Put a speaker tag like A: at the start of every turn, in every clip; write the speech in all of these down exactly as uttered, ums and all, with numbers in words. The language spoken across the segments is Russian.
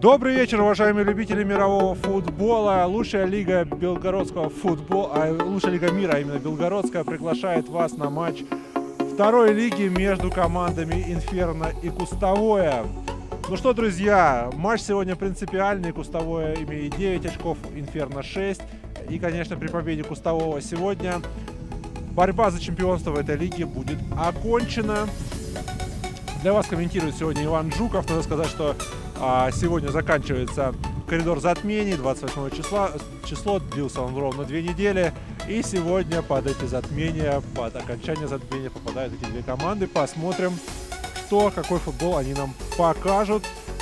A: Добрый вечер, уважаемые любители мирового футбола. Лучшая лига белгородского футбола, а, лучшая лига мира, а именно белгородская, приглашает вас на матч второй лиги между командами Инферно и Кустовое. Ну что, друзья, матч сегодня принципиальный. Кустовое имеет девять очков, Инферно шесть. И, конечно, при победе Кустового сегодня борьба за чемпионство в этой лиге будет окончена. Для вас комментирует сегодня Иван Жуков. Надо сказать, что а, сегодня заканчивается коридор затмений. двадцать восьмого числа, число, длился он ровно две недели. И сегодня под эти затмения, под окончание затмения попадают эти две команды. Посмотрим, что, какой футбол они нам покажут.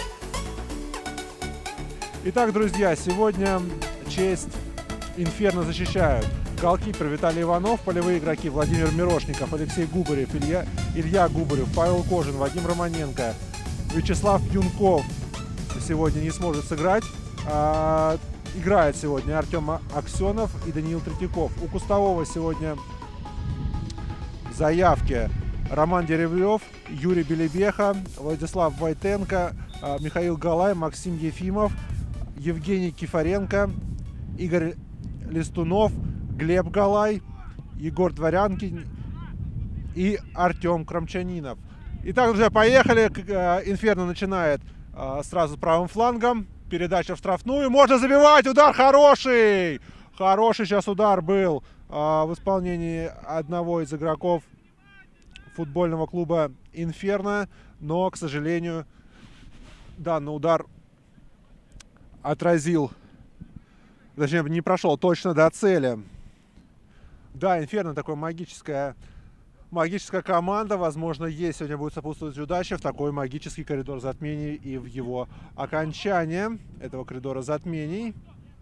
A: Итак, друзья, сегодня честь Инферно защищают голкипер Виталий Иванов, полевые игроки Владимир Мирошников, Алексей Губарев, Илья, Илья Губарев, Павел Кожин, Вадим Романенко, Вячеслав Юнков сегодня не сможет сыграть. А, играет сегодня Артем Аксенов и Даниил Третьяков. У Кустового сегодня в заявке Роман Деревлев, Юрий Белебеха, Владислав Войтенко, Михаил Галай, Максим Ефимов, Евгений Кифаренко, Игорь Листунов, Глеб Галай, Егор Дворянкин и Артем Крамчанинов. Итак, друзья, поехали. Инферно начинает сразу правым флангом. Передача в штрафную. Можно забивать. Удар хороший. Хороший сейчас удар был в исполнении одного из игроков футбольного клуба Инферно. Но, к сожалению, данный удар отразил, точнее, не прошел точно до цели. Да, Инферно такая магическая, магическая команда. Возможно, ей сегодня будет сопутствовать удача в такой магический коридор затмений и в его окончание этого коридора затмений.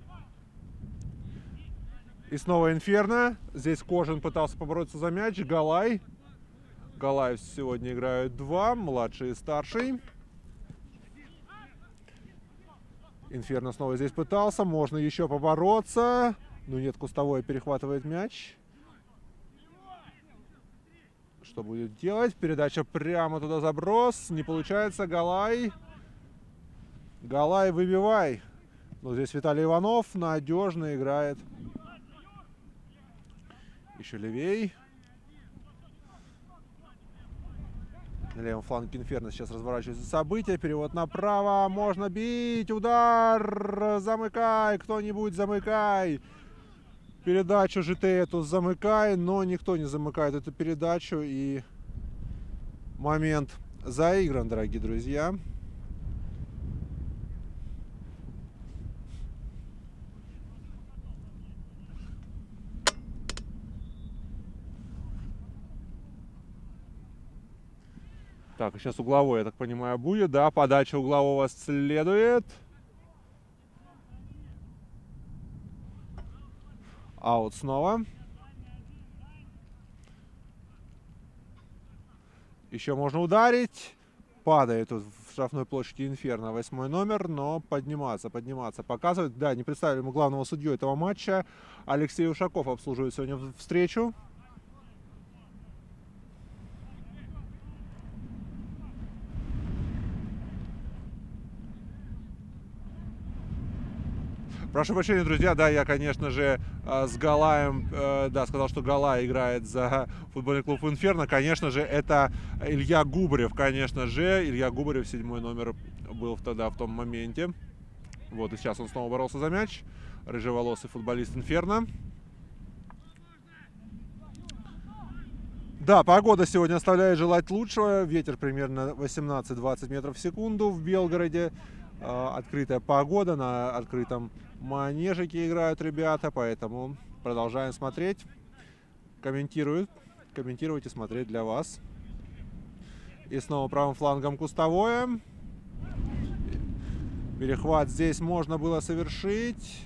A: И снова Инферно. Здесь Кожин пытался побороться за мяч. Галай. Галай сегодня играют два, младший и старший. Инферно снова здесь пытался. Можно еще побороться. Ну нет, Кустовой перехватывает мяч. Что будет делать? Передача прямо туда, заброс. Не получается. Галай. Галай, выбивай. Но здесь Виталий Иванов надежно играет. Еще левей. На левом фланге Инферно сейчас разворачиваются события. Перевод направо. Можно бить. Удар. Замыкай. Кто-нибудь замыкай. Передачу жэ тэ эту замыкай. Но никто не замыкает эту передачу. И момент заигран, дорогие друзья. Так, сейчас угловой, я так понимаю, будет. Да, подача углового следует. Аут снова. Еще можно ударить. Падает тут в штрафной площади Инферно восьмой номер, но подниматься, подниматься, показывает. Да, не представили мы главного судью этого матча. Алексей Ушаков обслуживает сегодня встречу. Прошу прощения, друзья, да, я, конечно же, с Галаем, э, да, сказал, что Галай играет за футбольный клуб Инферно. Конечно же, это Илья Губарев, конечно же. Илья Губарев, седьмой номер, был тогда в том моменте. Вот, и сейчас он снова боролся за мяч. Рыжеволосый футболист Инферно. Да, погода сегодня оставляет желать лучшего. Ветер примерно восемнадцать-двадцать метров в секунду в Белгороде. Открытая погода, на открытом манежике играют ребята, поэтому продолжаем смотреть, комментируют, комментировать и смотреть для вас. И снова правым флангом Кустовое. Перехват здесь можно было совершить.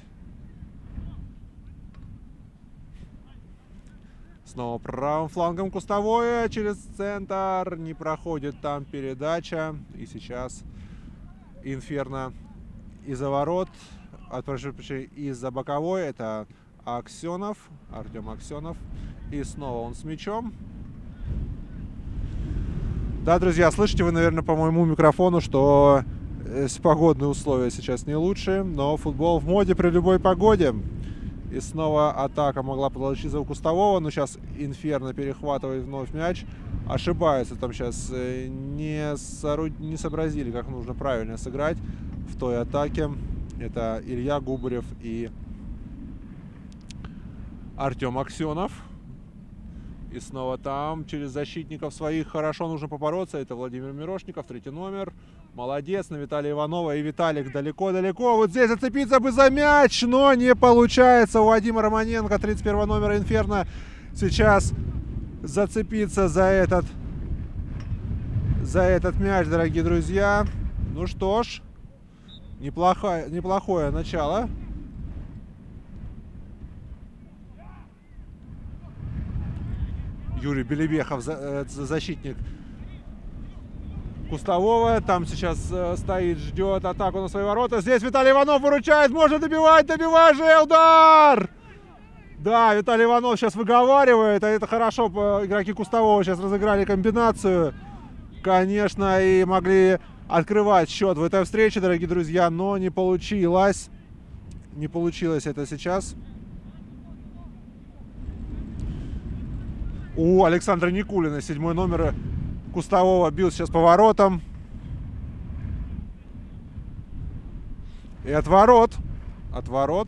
A: Снова правым флангом Кустовое через центр, не проходит там передача. И сейчас Инферно из-за ворот, из-за боковой, это Аксенов, Артем Аксенов. И снова он с мячом. Да, друзья, слышите вы, наверное, по моему микрофону, что Погодные условия сейчас не лучшие, но футбол в моде при любой погоде. И снова атака могла получиться у Кустового, но сейчас Инферно перехватывает вновь мяч. Ошибаются там сейчас, не, сору... не сообразили, как нужно правильно сыграть в той атаке. Это Илья Губарев и Артем Аксенов. И снова там через защитников своих хорошо нужно побороться. Это Владимир Мирошников, третий номер. Молодец на Виталия Иванова. И Виталик далеко-далеко. Вот здесь зацепиться бы за мяч, но не получается у Вадима Романенко, тридцать первого номера Инферно. Сейчас зацепиться за этот, за этот мяч, дорогие друзья. Ну что ж, неплохое, неплохое начало. Юрий Белебехов, защитник Кустового. Там сейчас стоит, ждет атаку на свои ворота. Здесь Виталий Иванов выручает, может добивать, добивай же, удар! Да, Виталий Иванов сейчас выговаривает, а это хорошо, игроки Кустового сейчас разыграли комбинацию. Конечно, и могли открывать счет в этой встрече, дорогие друзья, но не получилось. Не получилось это сейчас. У Александра Никулина, седьмой номер Кустового, бил сейчас поворотом. И отворот. Отворот.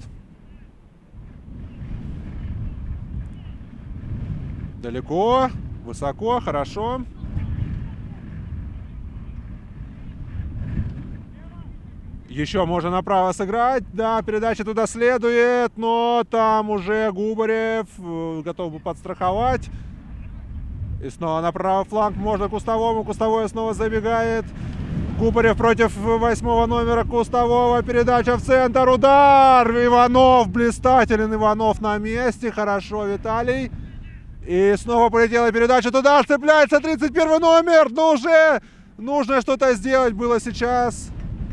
A: Далеко, высоко, хорошо. Еще можно направо сыграть. Да, передача туда следует, но там уже Губарев готов бы подстраховать. И снова на правый фланг можно Кустовому. Кустовой снова забегает. Губарев против восьмого номера Кустового. Передача в центр. Удар! Иванов. Блистателен Иванов на месте. Хорошо, Виталий. И снова полетела передача туда. Цепляется тридцать первый номер. Но уже нужно что-то сделать было сейчас.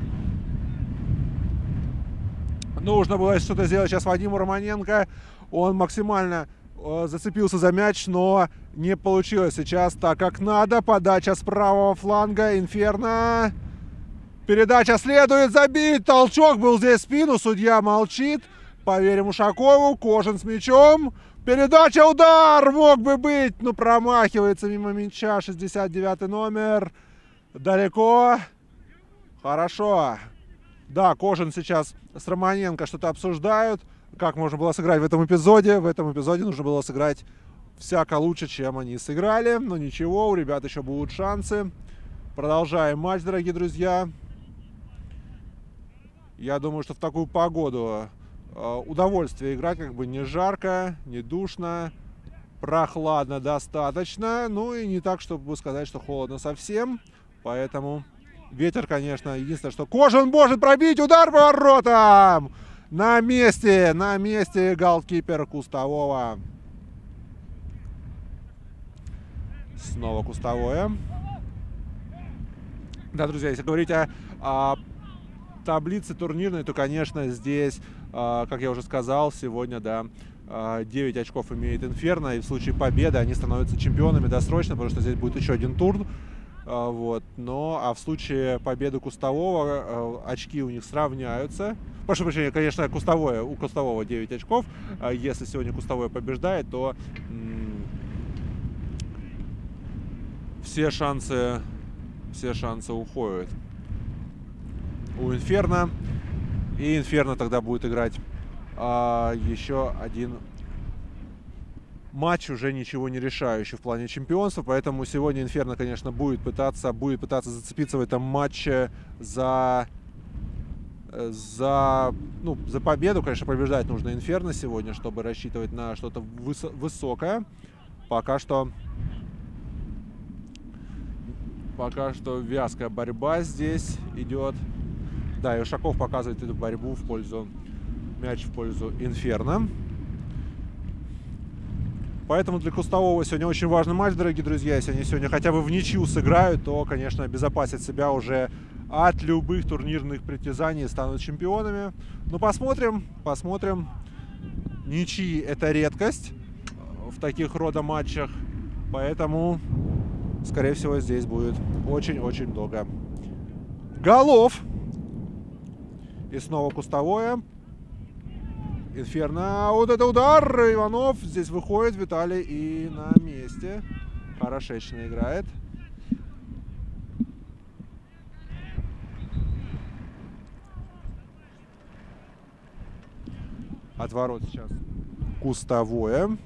A: Нужно было что-то сделать сейчас Вадиму Романенко. Он максимально зацепился за мяч, но не получилось сейчас так, как надо. Подача с правого фланга. Инферно. Передача следует, забить. Толчок был здесь в спину. Судья молчит. Поверим Ушакову. Кожин с мячом. Передача, удар мог бы быть. Но промахивается мимо мяча. шестьдесят девятый номер. Далеко. Хорошо. Да, Кожин сейчас с Романенко что-то обсуждают. Как можно было сыграть в этом эпизоде. В этом эпизоде нужно было сыграть всяко лучше, чем они сыграли. Но ничего, у ребят еще будут шансы. Продолжаем матч, дорогие друзья. Я думаю, что в такую погоду э, удовольствие играть, как бы не жарко, не душно. Прохладно достаточно. Ну и не так, чтобы сказать, что холодно совсем. Поэтому ветер, конечно, единственное, что Кожин может пробить. Удар по воротам! На месте, на месте голкипер Кустового. Снова Кустовое. Да, друзья, если говорить о, о таблице турнирной, то, конечно, здесь, э, как я уже сказал, сегодня, да, э, девять очков имеет Инферно. И в случае победы они становятся чемпионами досрочно, потому что здесь будет еще один тур. Э, вот. Но, а в случае победы Кустового э, очки у них сравняются. Прошу прощения, конечно, Кустовое, у Кустового девять очков. Если сегодня Кустовое побеждает, то все шансы, все шансы уходят у Инферно. И Инферно тогда будет играть а, еще один матч, уже ничего не решающий в плане чемпионства. Поэтому сегодня Инферно, конечно, будет пытаться, будет пытаться зацепиться в этом матче за... За, ну, за победу. Конечно, побеждать нужно Инферно сегодня, чтобы рассчитывать на что-то выс высокое. Пока что пока что вязкая борьба здесь идет. Да, и Ушаков показывает эту борьбу в пользу, мяч в пользу Инферно. Поэтому для Кустового сегодня очень важный матч, дорогие друзья. Если они сегодня хотя бы в ничью сыграют, то, конечно, обезопасят себя уже от любых турнирных притязаний, станут чемпионами. Ну, посмотрим, посмотрим. Ничьи — это редкость в таких рода матчах. Поэтому, скорее всего, здесь будет очень-очень много голов. И снова кустовое. Инферно. Вот это удар. Иванов. Здесь выходит Виталий и на месте. Хорошечно играет. Отворот сейчас. Кустовое.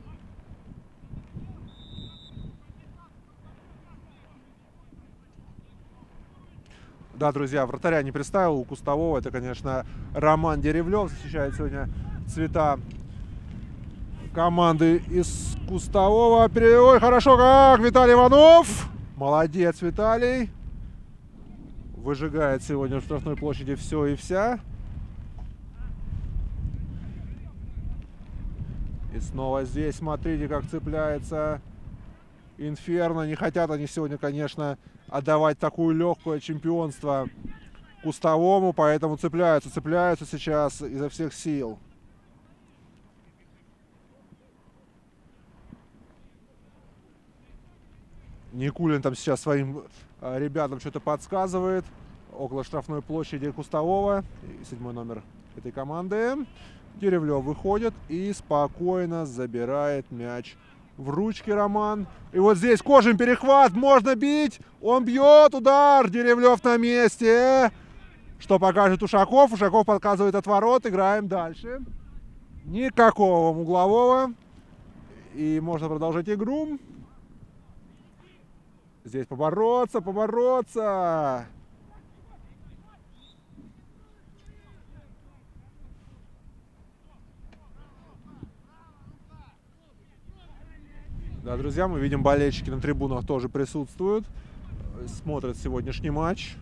A: Да, друзья, вратаря не представил. У Кустового это, конечно, Роман Деревлев. Защищает сегодня цвета команды из Кустового. Ой, хорошо как! Виталий Иванов! Молодец, Виталий. Выжигает сегодня в штрафной площади все и вся. И снова здесь, смотрите, как цепляется Инферно. Не хотят они сегодня, конечно, отдавать такое легкое чемпионство Кустовому, поэтому цепляются, цепляются сейчас изо всех сил. Никулин там сейчас своим э, ребятам что-то подсказывает. Около штрафной площади Кустового. Седьмой номер этой команды. Деревлев выходит и спокойно забирает мяч в ручки Роман. И вот здесь Кожин перехват. Можно бить. Он бьет. Удар. Деревлев на месте. Что покажет Ушаков. Ушаков подсказывает отворот. Играем дальше. Никакого углового. И можно продолжать игру. Здесь побороться, побороться. Да, друзья, мы видим, болельщики на трибунах тоже присутствуют. Смотрят сегодняшний матч.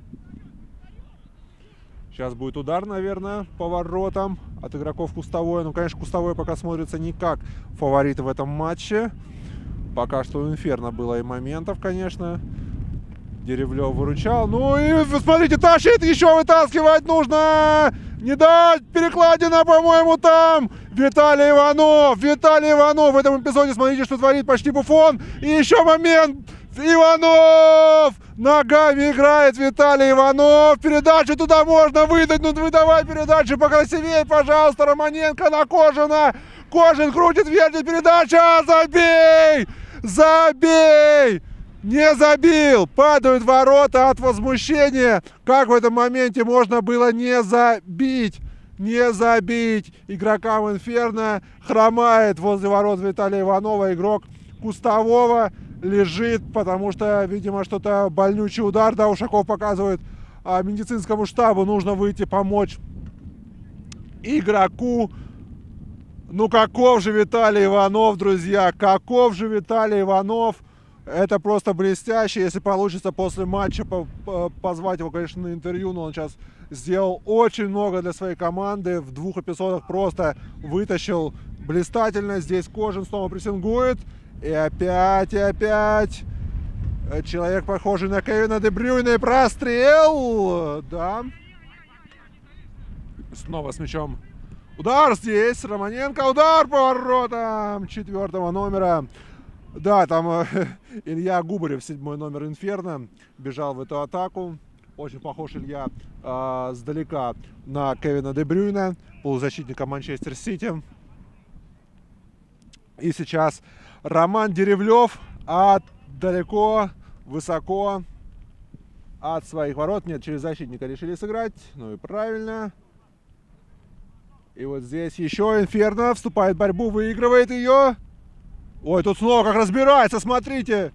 A: Сейчас будет удар, наверное, по воротам от игроков Кустовое. Ну, конечно, Кустовое пока смотрится не как фаворит в этом матче. Пока что у Инферно было и моментов, конечно. Деревлев выручал. Ну и, смотрите, тащит, еще вытаскивать нужно. Не дать, перекладина, по-моему, там. Виталий Иванов, Виталий Иванов в этом эпизоде, смотрите, что творит почти Буфон. И еще момент. Иванов! Ногами играет Виталий Иванов. Передачу туда можно выдать. Ну, выдавай передачу покрасивее, пожалуйста. Романенко на Кожина. Кожин крутит, вертит, передача. Забей! Забей! Не забил! Падают ворота от возмущения. Как в этом моменте можно было не забить? Не забить! Игрокам Инферно. Хромает возле ворот Виталия Иванова игрок Кустового. Лежит, потому что, видимо, что-то больнючий удар. Да, Ушаков показывает а, медицинскому штабу. Нужно выйти помочь игроку. Ну, каков же Виталий Иванов, друзья. Каков же Виталий Иванов. Это просто блестяще. Если получится после матча позвать его, конечно, на интервью. Но он сейчас сделал очень много для своей команды. В двух эпизодах просто вытащил блистательно. Здесь Кожин снова прессингует. И опять, и опять. Человек, похожий на Кевина Де Брюйне. Прострел. Да. Снова с мячом. Удар здесь. Романенко. Удар по воротам четвертого номера. Да, там э, Илья Губарев, седьмой номер Инферно, бежал в эту атаку. Очень похож Илья э, сдалека на Кевина Де Брюйне, полузащитника Манчестер Сити. И сейчас Роман Деревлев от далеко, высоко от своих ворот. Нет, через защитника решили сыграть. Ну и правильно. И вот здесь еще Инферно вступает в борьбу, выигрывает ее. Ой, тут снова как разбирается, смотрите.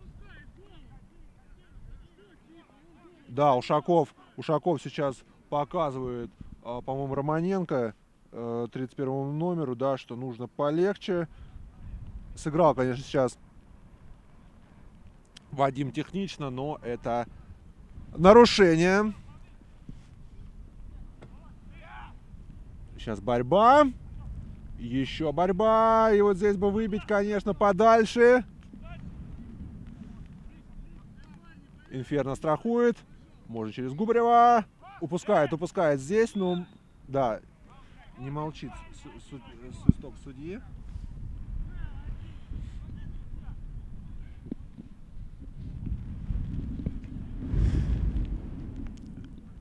A: Да, Ушаков, Ушаков сейчас показывает, по-моему, Романенко, тридцать первому номеру, да, что нужно полегче. Сыграл, конечно, сейчас Вадим технично, но это нарушение. Сейчас борьба. Еще борьба. И вот здесь бы выбить, конечно, подальше. Инферно страхует. Может через Губарева. Упускает, упускает здесь. Ну, да, не молчит свисток судьи.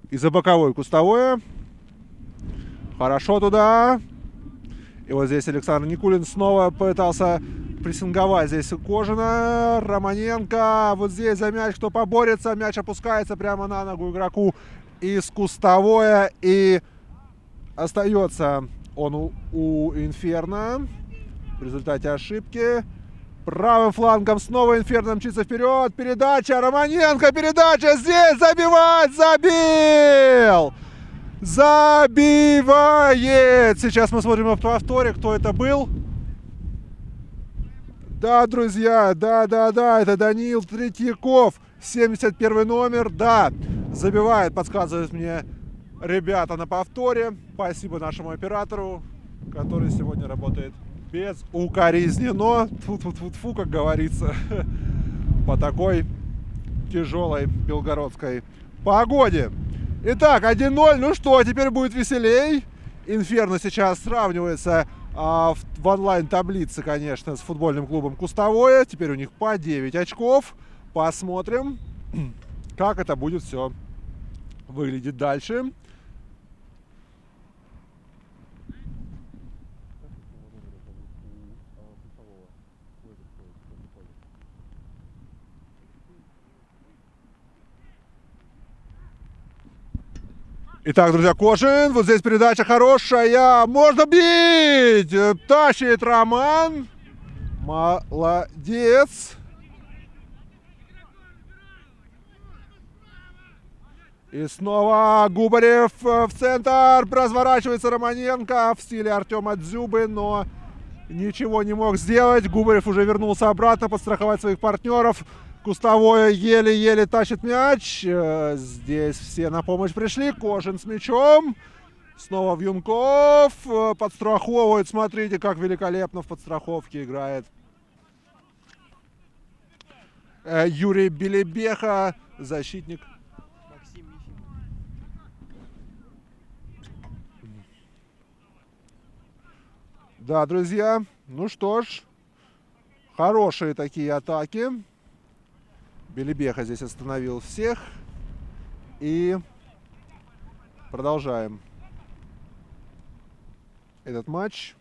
A: И за боковой Кустовое. Хорошо туда. И вот здесь Александр Никулин снова пытался прессинговать. Здесь Кожина, Романенко. Вот здесь за мяч кто поборется. Мяч опускается прямо на ногу игроку из Кустовое. И остается он у, у Инферно. В результате ошибки. Правым флангом снова Инферно мчится вперед. Передача. Романенко. Передача. Здесь забивать. Забил. Забивает. Сейчас мы смотрим на повторе, кто это был. Да, друзья. Да, да, да. Это Даниил Третьяков. семьдесят первый номер. Да. Забивает. Подсказывают мне ребята на повторе. Спасибо нашему оператору, который сегодня работает безукоризненно. Тьфу-тьфу-тьфу, как говорится. По такой тяжелой белгородской погоде. Итак, один ноль. Ну что, теперь будет веселей. Инферно сейчас сравнивается а, в, в онлайн-таблице, конечно, с футбольным клубом Кустовое. Теперь у них по девять очков. Посмотрим, как это будет все выглядеть дальше. Итак, друзья, Кожин. Вот здесь передача хорошая. Можно бить! Тащит Роман. Молодец. И снова Губарев в центр. Разворачивается Романенко в стиле Артема Дзюбы, но ничего не мог сделать. Губарев уже вернулся обратно подстраховать своих партнеров. Кустовое еле-еле тащит мяч. Здесь все на помощь пришли. Кожин с мячом. Снова Вьюнков. Подстраховывает. Смотрите, как великолепно в подстраховке играет Юрий Белебеха, защитник. Да, друзья. Ну что ж. Хорошие такие атаки. Белебеха здесь остановил всех. И продолжаем этот матч.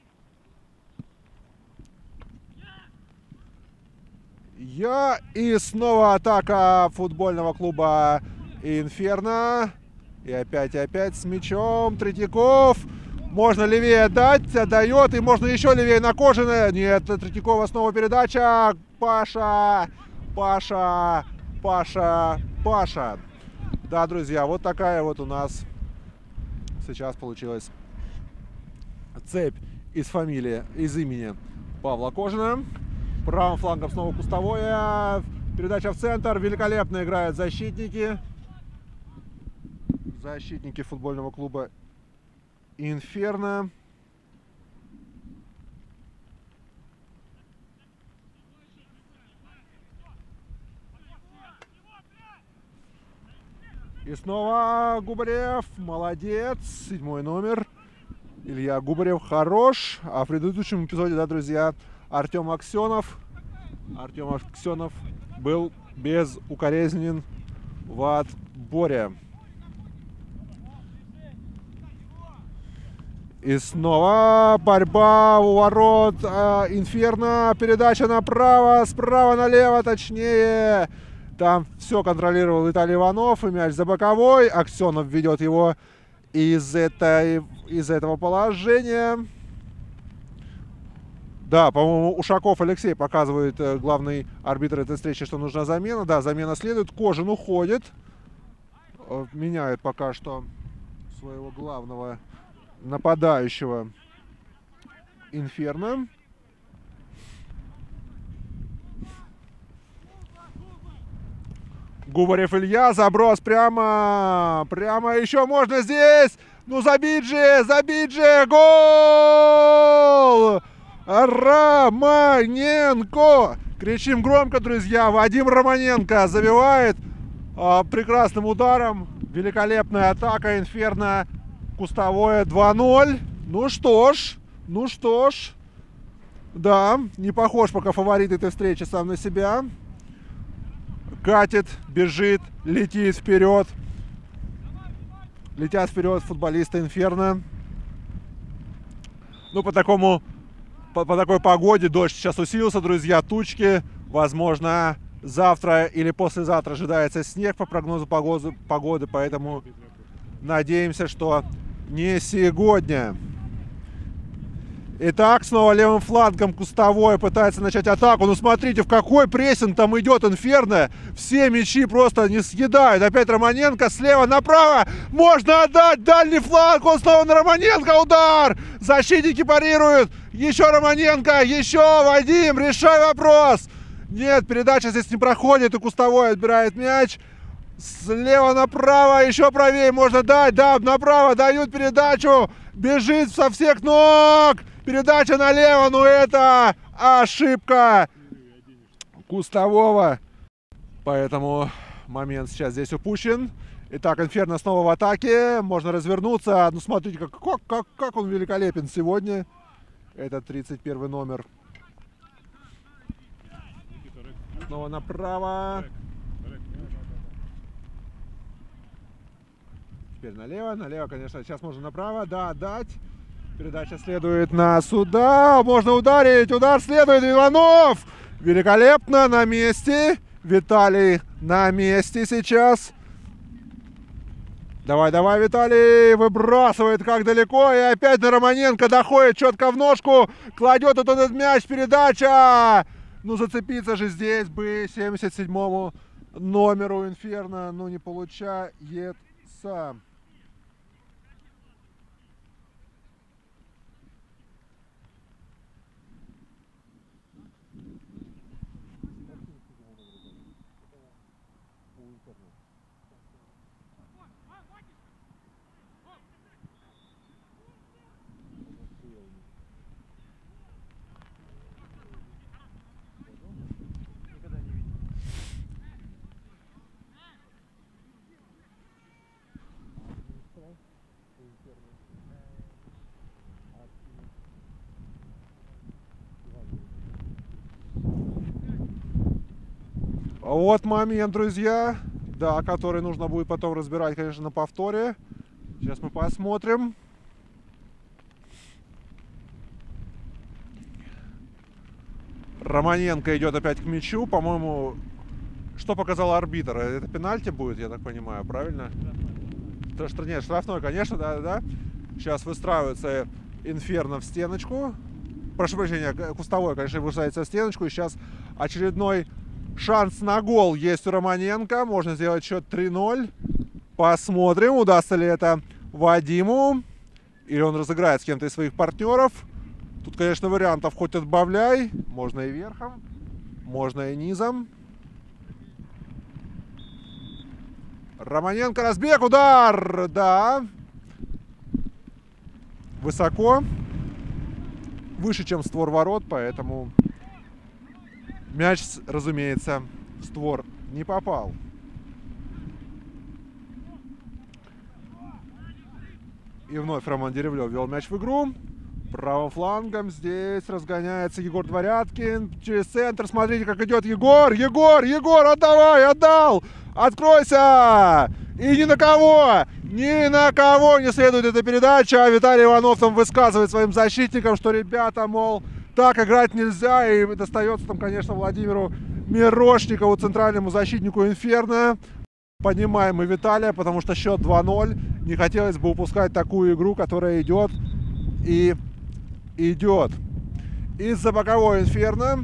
A: Я и снова атака футбольного клуба Инферно. И опять, и опять с мячом Третьяков. Можно левее дать, отдает. И можно еще левее на Кожина. Нет, Третьякова снова передача. Паша. Паша, Паша, Паша. Да, друзья, вот такая вот у нас сейчас получилась цепь из фамилии, из имени Павла Кожина. Правым флангом снова Кустовое. Передача в центр. Великолепно играют защитники. Защитники футбольного клуба Инферно. И снова Губарев. Молодец. Седьмой номер. Илья Губарев хорош. А в предыдущем эпизоде, да, друзья, Артем Аксенов. Артем Аксенов был безукоризнен в отборе. И снова борьба у ворот э, Инферно. Передача направо, справа налево, точнее. Там все контролировал Виталий Иванов. И мяч за боковой. Аксенов ведет его из, этой, из этого положения. Да, по-моему, Ушаков Алексей показывает, э, главный арбитр этой встречи, что нужна замена. Да, замена следует. Кожин уходит. Э, меняет пока что своего главного нападающего Инферно. Губарев Илья, заброс прямо, прямо еще можно здесь. Ну забить же, забить же, гол! Романенко! Кричим громко, друзья. Вадим Романенко забивает а, прекрасным ударом. Великолепная атака Инферно. Кустовое два ноль. Ну что ж, ну что ж. Да, не похож пока фаворит этой встречи сам на себя. Катит, бежит, летит вперед. Летят вперед футболисты Инферно. Ну, по такому, по, по такой погоде, дождь сейчас усилился, друзья, тучки. Возможно, завтра или послезавтра ожидается снег по прогнозу погоды, погоды, поэтому надеемся, что не сегодня. Итак, снова левым флангом Кустовой пытается начать атаку. Ну, смотрите, в какой прессинг там идет Инферно. Все мячи просто не съедают. Опять Романенко слева направо. Можно отдать дальний фланг. Он снова на Романенко. Удар. Защитники парируют. Еще Романенко. Еще Вадим. Решай вопрос. Нет, передача здесь не проходит. И Кустовой отбирает мяч. Слева направо. Еще правее можно дать. Да, направо дают передачу. Бежит со всех ног. Передача налево, но это ошибка Кустового. Поэтому момент сейчас здесь упущен. Итак, Инферно снова в атаке. Можно развернуться. Ну, смотрите, как, как, как, как он великолепен сегодня. Это тридцать первый номер. Снова направо. Теперь налево. Налево, конечно. Сейчас можно направо. Да, дать. Передача следует на сюда. Можно ударить. Удар следует. Иванов. Великолепно. На месте. Виталий на месте сейчас. Давай, давай, Виталий. Выбрасывает как далеко. И опять на Романенко доходит четко в ножку. Кладет вот этот мяч. Передача. Ну, зацепиться же здесь бы семьдесят седьмому номеру Инферно. Ну, не получается. Вот момент, друзья, да, который нужно будет потом разбирать, конечно, на повторе. Сейчас мы посмотрим. Романенко идет опять к мячу. По-моему, что показал арбитр? Это пенальти будет, я так понимаю, правильно? Да. Что, нет, штрафной, конечно, да, да. Сейчас выстраивается Инферно в стеночку. Прошу прощения, Кустовой, конечно, выстраивается в стеночку. И сейчас очередной шанс на гол есть у Романенко. Можно сделать счет три ноль. Посмотрим, удастся ли это Вадиму. Или он разыграет с кем-то из своих партнеров. Тут, конечно, вариантов хоть отбавляй. Можно и верхом, можно и низом. Романенко, разбег, удар! Да. Высоко. Выше, чем створ ворот, поэтому мяч, разумеется, в створ не попал. И вновь Роман Деревлев вел мяч в игру. Правым флангом здесь разгоняется Егор Дворяткин. Через центр, смотрите, как идет Егор. Егор, Егор, отдавай, отдал. Откройся. И ни на кого, ни на кого не следует эта передача. А Виталий Иванов там высказывает своим защитникам, что, ребята, мол, так играть нельзя. И достается там, конечно, Владимиру Мирошникову, центральному защитнику Инферно. Поднимаем мы Виталия, потому что счет два ноль. Не хотелось бы упускать такую игру, которая идет и идет. Из-за боковой Инферно.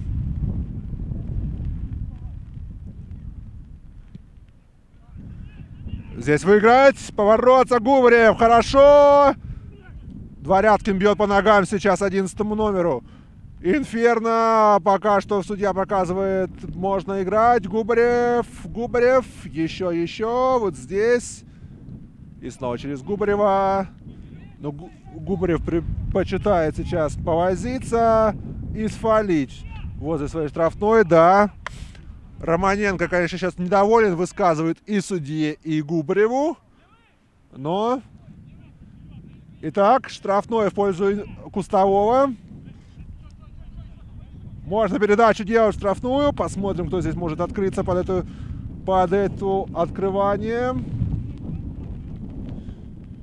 A: Здесь выиграть. Поворотца Губарев. Хорошо. Дворяткин бьет по ногам сейчас одиннадцатому номеру. Инферно. Пока что судья показывает, можно играть. Губарев. Губарев. Еще, еще. Вот здесь. И снова через Губарева. Но Губарев предпочитает сейчас повозиться и сфалить возле своей штрафной. Да. Романенко, конечно, сейчас недоволен. Высказывает и судье, и Губареву. Но... Итак, штрафной в пользу Кустового. Можно передачу делать в штрафную. Посмотрим, кто здесь может открыться под эту, под эту открывание.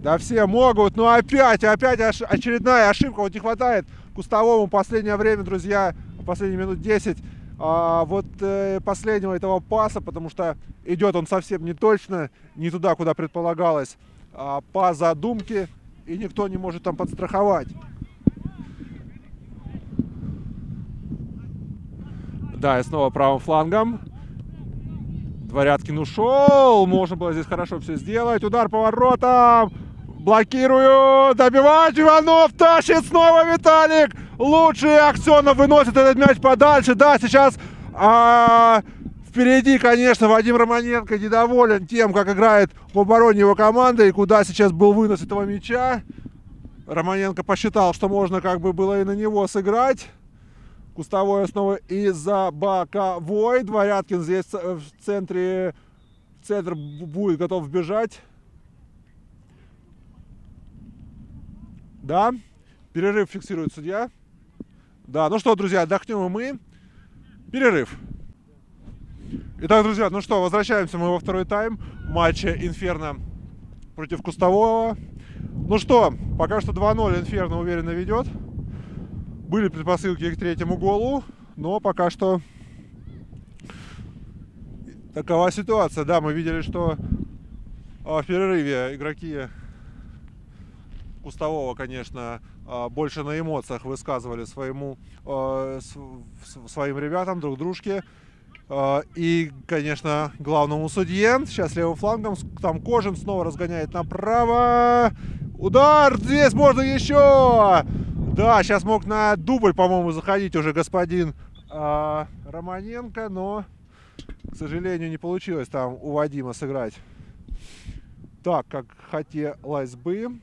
A: Да все могут, но опять, опять очередная ошибка. Вот не хватает Кустовому в последнее время, друзья, последние минут десять, а, вот э, последнего этого паса, потому что идет он совсем не точно, не туда, куда предполагалось, а, по задумке, и никто не может там подстраховать. Да, и снова правым флангом. Дворяткин ушел. Можно было здесь хорошо все сделать. Удар по воротам. Блокирую. Добивать. Иванов тащит снова Виталик. Лучший Аксенов выносит этот мяч подальше. Да, сейчас а, впереди, конечно, Вадим Романенко недоволен тем, как играет в обороне его команда и куда сейчас был вынос этого мяча. Романенко посчитал, что можно как бы было и на него сыграть. Кустовой снова из-за боковой. Дворяткин здесь в центре, в центр будет готов бежать. Да, перерыв фиксирует судья. Да, ну что, друзья, отдохнем и мы. Перерыв. Итак, друзья, ну что, возвращаемся мы во второй тайм матча Инферно против Кустового. Ну что, пока что два ноль Инферно уверенно ведет. Были предпосылки к третьему голу, но пока что такова ситуация. Да, мы видели, что в перерыве игроки Кустового, конечно, больше на эмоциях высказывали своему, своим ребятам, друг дружке. И, конечно, главному судье. Сейчас левым флангом там Кожин снова разгоняет направо. Удар! Здесь можно еще! Да, сейчас мог на дубль, по-моему, заходить уже господин э, Романенко, но, к сожалению, не получилось там у Вадима сыграть так, как хотелось бы.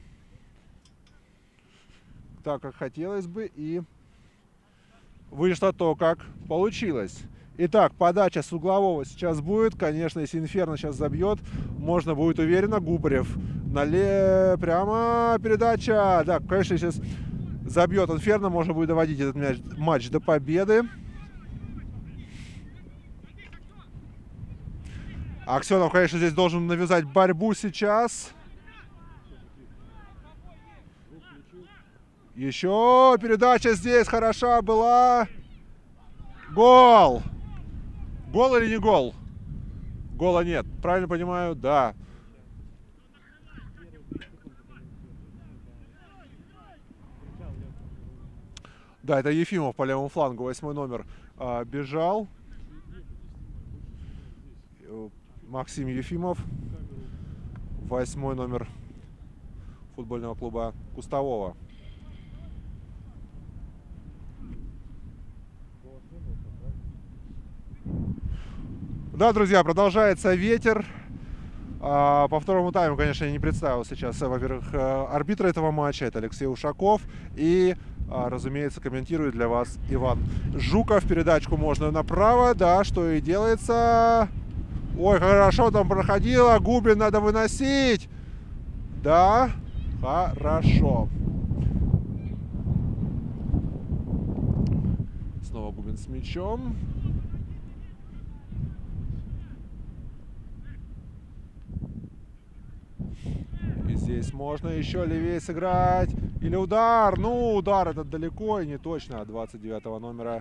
A: Так, как хотелось бы, и вышло то, как получилось. Итак, подача с углового сейчас будет. Конечно, если Инферно сейчас забьет, можно будет уверенно. Губарев налево, прямо передача. Да, конечно, сейчас забьет Инферно, можно будет доводить этот мяч, матч до победы. Аксенов, конечно, здесь должен навязать борьбу сейчас. Еще передача здесь хороша была. Гол! Гол или не гол? Гола нет. Правильно понимаю? Да. Да, это Ефимов по левому флангу, восьмой номер, а, бежал. Максим Ефимов, восьмой номер футбольного клуба Кустового. Да, друзья, продолжается ветер. А, по второму тайму, конечно, я не представил сейчас, во-первых, арбитра этого матча, это Алексей Ушаков. И, а, разумеется, комментирует для вас Иван Жуков. Передачку можно направо, да, что и делается. Ой, хорошо там проходило, Губин надо выносить. Да, хорошо. Снова Губин с мячом. И здесь можно еще левее сыграть. Или удар. Ну, удар этот далеко и не точно от двадцать девятого номера.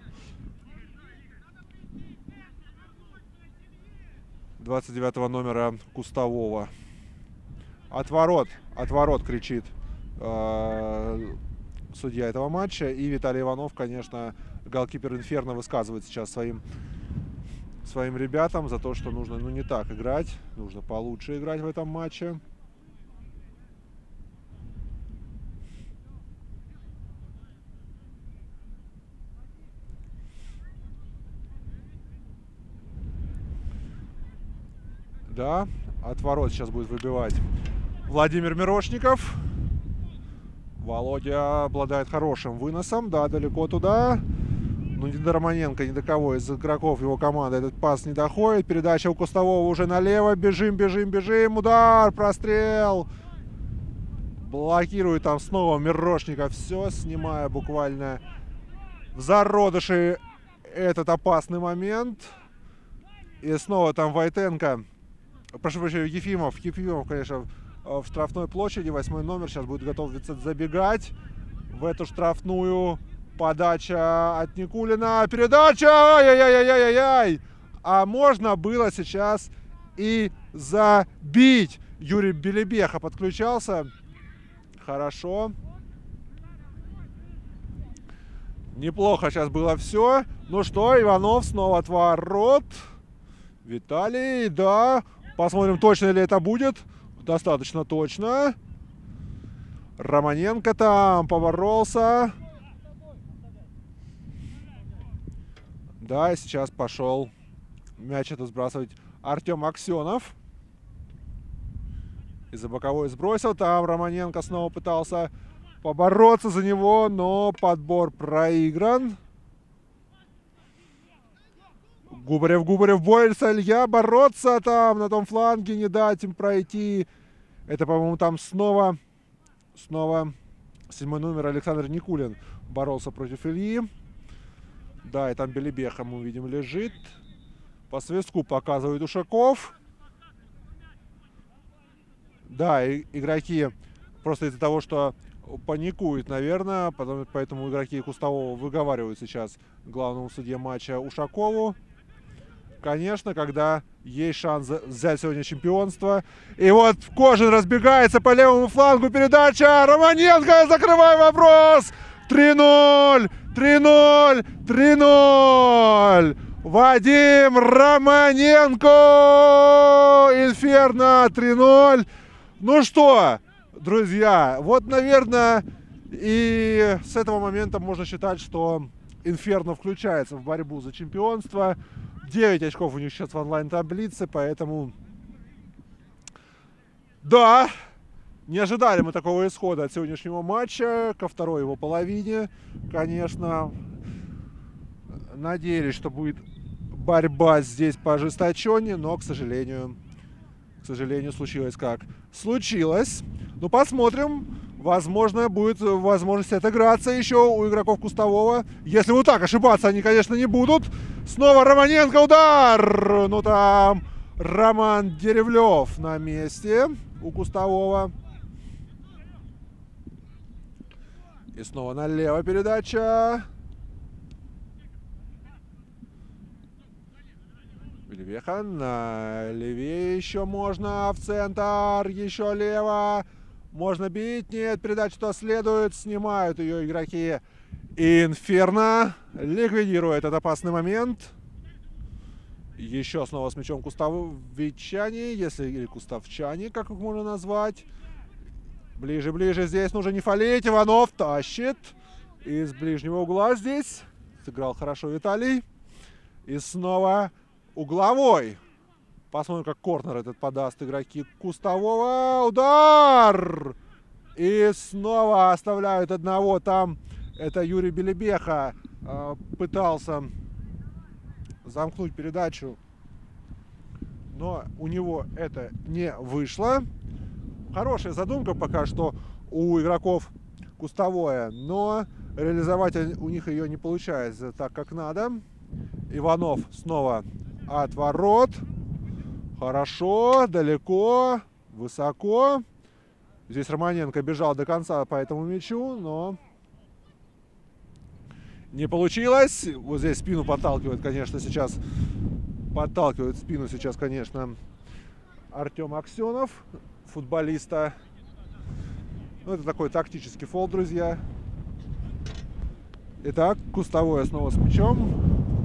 A: двадцать девятого номера Кустового. Отворот. Отворот кричит э, судья этого матча. И Виталий Иванов, конечно, голкипер Инферно, высказывает сейчас своим, своим ребятам за то, что нужно, ну, не так играть. Нужно получше играть в этом матче. Да, отворот сейчас будет выбивать Владимир Мирошников. Володя обладает хорошим выносом. Да, далеко туда. Ну, ни до Романенко, ни до кого из игроков его команды этот пас не доходит. Передача у Кустового уже налево. Бежим, бежим, бежим. Удар, прострел. Блокирует там снова Мирошников. Все, снимая буквально в зародыше этот опасный момент. И снова там Войтенко. Прошу прощения, Ефимов. Ефимов, конечно, в штрафной площади. Восьмой номер сейчас будет готовиться забегать в эту штрафную. Подача от Никулина. Передача! Ай-яй-яй-яй-яй-яй! А можно было сейчас и забить. Юрий Белебеха подключался. Хорошо. Неплохо сейчас было все. Ну что, Иванов снова от ворот. Виталий, да. Посмотрим, точно ли это будет. Достаточно точно. Романенко там поборолся. Да, и сейчас пошел мяч это сбрасывать Артем Аксенов. Из-за боковой сбросил. Там Романенко снова пытался побороться за него, но подбор проигран. Губарев, Губарев борется. Илья бороться там на том фланге, не дать им пройти. Это, по-моему, там снова, снова седьмой номер Александр Никулин боролся против Ильи. Да, и там Белебеха, мы видим, лежит. По свистку показывает Ушаков. Да, и игроки просто из-за того, что паникуют, наверное, потом, поэтому игроки Кустового выговаривают сейчас главному судье матча Ушакову. Конечно, когда есть шанс взять сегодня чемпионство. И вот Кожин разбегается по левому флангу. Передача. Романенко, закрывай вопрос. три ноль. три ноль. три ноль. Вадим Романенко. Инферно. три ноль. Ну что, друзья, вот, наверное, и с этого момента можно считать, что Инферно включается в борьбу за чемпионство. девять очков у них сейчас в онлайн-таблице, поэтому... Да, не ожидали мы такого исхода от сегодняшнего матча, ко второй его половине, конечно. Надеялись, что будет борьба здесь поожесточеннее, но, к сожалению, к сожалению, случилось как случилось. Ну, посмотрим. Возможно, будет возможность отыграться еще у игроков Кустового. Если вот так ошибаться они, конечно, не будут. Снова Романенко, удар! Ну, там Роман Деревлев на месте у Кустового. И снова налево передача. Белебеха на левее еще можно. В центр. Еще лево. Можно бить. Нет, передача то следует. Снимают ее игроки Инферно. Ликвидирует этот опасный момент. Еще снова с мячом кустовичане. Если или кустовчане, как их можно назвать. Ближе, ближе. Здесь нужно не фалить. Иванов тащит. Из ближнего угла здесь. Сыграл хорошо Виталий. И снова угловой. Посмотрим, как корнер этот подаст игроки Кустового. Удар! И снова оставляют одного. Там это Юрий Белебеха э, пытался замкнуть передачу. Но у него это не вышло. Хорошая задумка пока что у игроков Кустовое. Но реализовать у них ее не получается так, как надо. Иванов снова от ворот. Хорошо, далеко, высоко. Здесь Романенко бежал до конца по этому мячу, но не получилось. Вот здесь спину подталкивает, конечно, сейчас. Подталкивает спину сейчас, конечно, Артем Аксенов, футболиста. Ну, это такой тактический фол, друзья. Итак, Кустовое снова с мячом.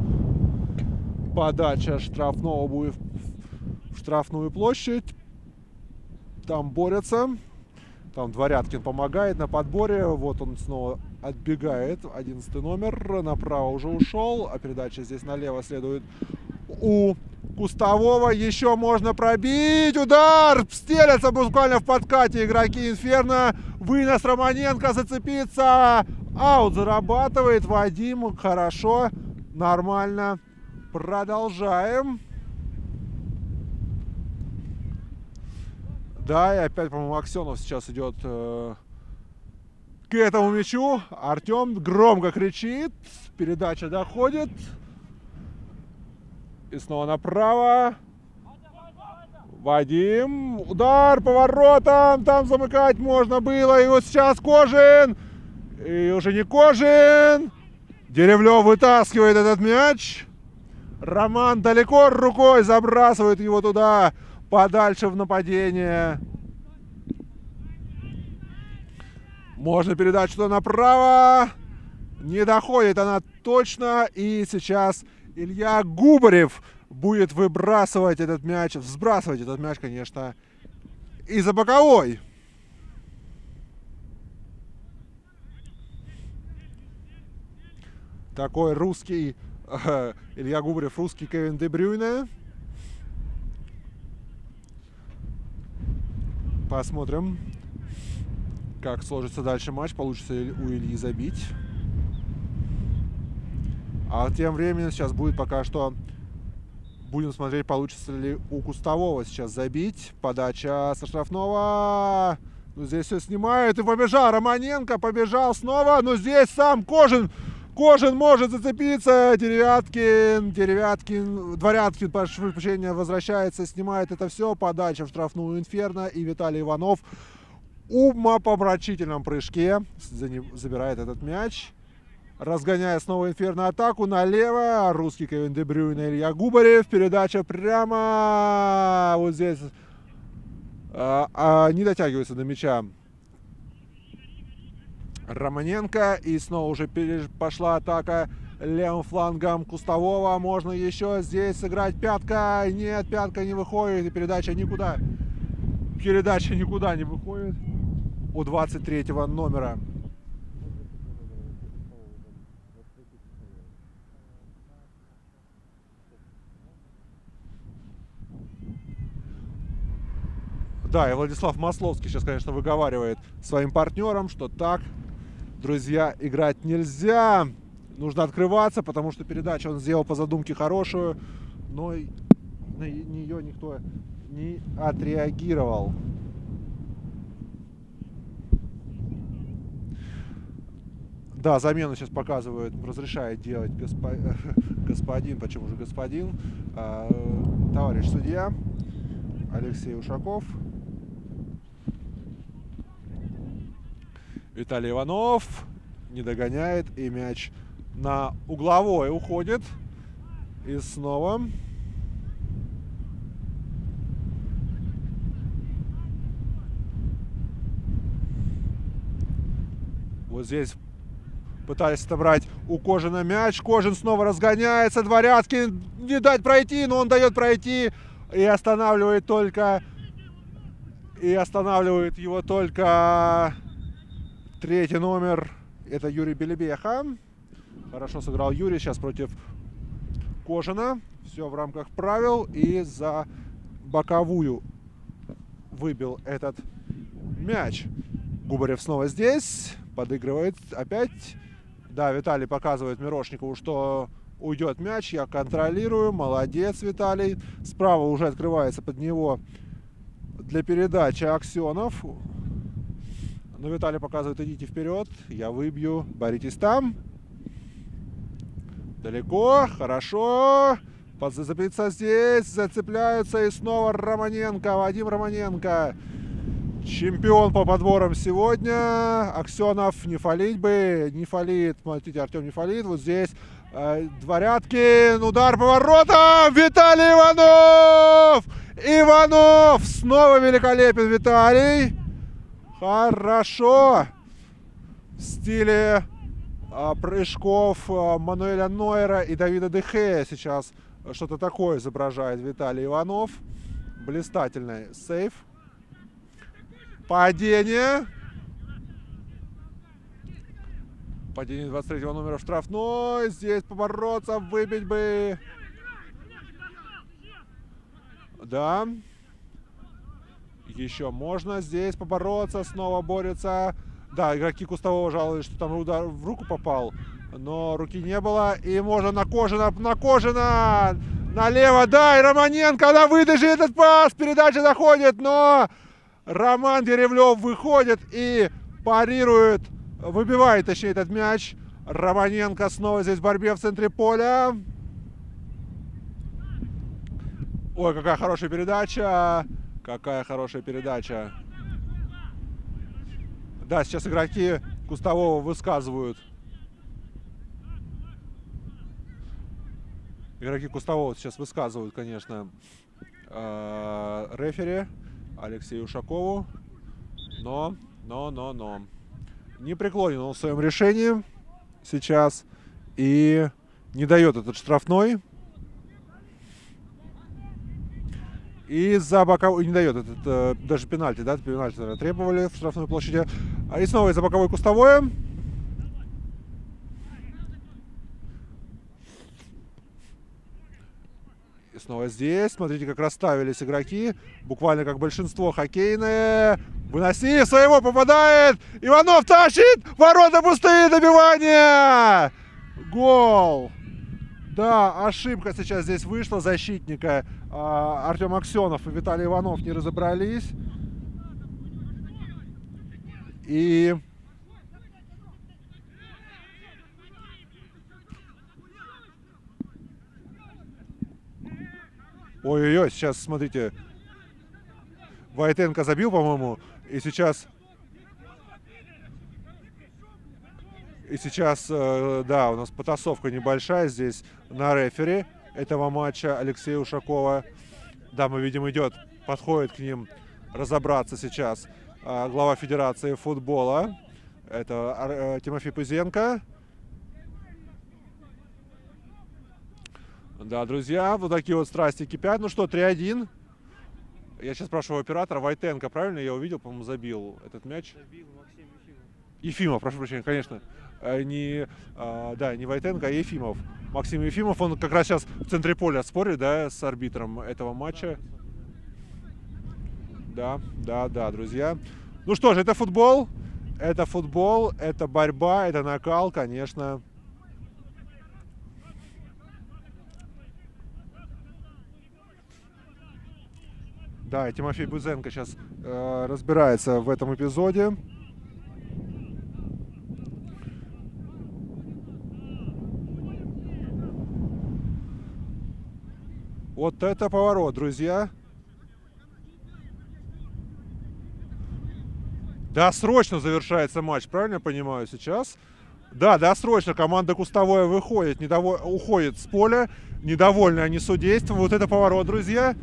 A: Подача штрафного будет в штрафную площадь. Там борются. Там Дворяткин помогает на подборе. Вот он снова отбегает. одиннадцатый номер. Направо уже ушел. А передача здесь налево следует у Кустового. Еще можно пробить. Удар! Стелятся буквально в подкате игроки Инферно. Вынос Романенко. Зацепиться. Аут зарабатывает Вадим. Хорошо. Нормально. Продолжаем. Да, и опять, по-моему, Аксенов сейчас идет э, к этому мячу. Артем громко кричит. Передача доходит. И снова направо. Вадим. Удар поворотом. Там замыкать можно было. И вот сейчас Кожин. И уже не Кожин. Деревлев вытаскивает этот мяч. Роман далеко рукой забрасывает его туда, подальше в нападение. Можно передать что направо. Не доходит она точно. И сейчас Илья Губарев будет выбрасывать этот мяч, взбрасывать этот мяч, конечно, из-за боковой. Такой русский э, Илья Губарев, русский Кевин Де Брюйне. Посмотрим, как сложится дальше матч, получится ли у Ильи забить. А тем временем сейчас будет пока что, будем смотреть, получится ли у Кустового сейчас забить. Подача со штрафного. Ну, здесь все снимают и побежал Романенко, побежал снова. Но здесь сам Кожин. Кожин может зацепиться. Деревяткин, Деревяткин, Дворяткин, прошу прощения, возвращается, снимает это все. Подача в штрафную Инферно. И Виталий Иванов в умопомрачительном прыжке забирает этот мяч. Разгоняя снова Инферно атаку налево. Русский Кевин Де Брюйне, Илья Губарев. Передача прямо вот здесь. А, а, не дотягивается до мяча Романенко. И снова уже пошла атака левым флангом Кустового. Можно еще здесь сыграть пятка. Нет, пятка не выходит. И передача никуда. Передача никуда не выходит у двадцать третьего номера. Да, и Владислав Масловский сейчас, конечно, выговаривает своим партнерам, что так, друзья, играть нельзя. Нужно открываться, потому что передачу он сделал по задумке хорошую, но на нее никто не отреагировал. Да, замену сейчас показывают, разрешает делать госпо... господин, почему же господин, а, товарищ судья Алексей Ушаков. Виталий Иванов не догоняет, и мяч на угловой уходит. И снова вот здесь пытались отобрать у Кожина мяч. Кожин снова разгоняется. Дворяцкий не дать пройти, но он дает пройти. И останавливает только... И останавливает его только третий номер. Это Юрий Белебеха. Хорошо сыграл Юрий сейчас против Кожина. Все в рамках правил. И за боковую выбил этот мяч. Губарев снова здесь. Подыгрывает опять. Да, Виталий показывает Мирошникову, что уйдет мяч. Я контролирую. Молодец, Виталий. Справа уже открывается под него для передачи Аксенов. Но Виталий показывает: идите вперед. Я выбью. Боритесь там. Далеко. Хорошо. Подзацепиться здесь. Зацепляются. И снова Романенко. Вадим Романенко. Чемпион по подборам сегодня. Аксенов не фалить бы. Не фалит. Смотрите, Артем не фалит. Вот здесь э, Дворяткин. Удар поворотом. Виталий Иванов. Иванов. Снова великолепен Виталий. Хорошо. В стиле э, прыжков э, Мануэля Нойера и Давида Де Гея сейчас что-то такое изображает Виталий Иванов. Блистательный сейв. Падение. Падение двадцать третьего номера в штрафной. Здесь побороться, выбить бы. Да. Еще можно здесь побороться. Снова борется. Да, игроки Кустового жалуются, что там удар в руку попал. Но руки не было. И можно на Кожина. На Кожина. Налево. Да, и Романенко. Она выдержит этот пас. Передача заходит, но... Роман Деревлев выходит и парирует, выбивает, точнее, этот мяч. Романенко снова здесь в борьбе в центре поля. Ой, какая хорошая передача. Какая хорошая передача. Да, сейчас игроки Кустового высказывают. Игроки Кустового сейчас высказывают, конечно, рефери Алексею Ушакову. Но, но, но, но. Не преклонен он в своем решении сейчас. И не дает этот штрафной. И за боковой не дает этот э, даже пенальти, да, пенальти наверное, требовали в штрафной площади. А и снова из-за боковой Кустовое. И снова здесь. Смотрите, как расставились игроки. Буквально как большинство хоккейные. Выноси своего, попадает. Иванов тащит. Ворота пустые, добивание. Гол. Да, ошибка сейчас здесь вышла защитника. А, Артем Аксенов и Виталий Иванов не разобрались. И... Ой-ой-ой, сейчас, смотрите. Войтенко забил, по-моему. И сейчас... И сейчас, да, у нас потасовка небольшая здесь на рефери этого матча Алексея Ушакова. Да, мы видим, идет, подходит к ним разобраться сейчас глава Федерации футбола. Это Тимофей Пузенко. Да, друзья, вот такие вот страсти кипят. Ну что, три один. Я сейчас спрашиваю оператора. Войтенко, правильно я увидел, по-моему, забил этот мяч? Забил Максим Ефимов. Ефимов, прошу прощения, конечно. Не, а, да, не Войтенко, а Ефимов. Максим Ефимов, он как раз сейчас в центре поля спорит, да, с арбитром этого матча. Да, да, да, друзья. Ну что же, это футбол. Это футбол, это борьба, это накал, конечно. Да, и Тимофей Бузенко сейчас э, разбирается в этом эпизоде. Вот это поворот, друзья. Досрочно завершается матч, правильно я понимаю сейчас? Да, досрочно команда Кустовое выходит, недоволь... уходит с поля. Недовольны они судейством. Вот это поворот, друзья.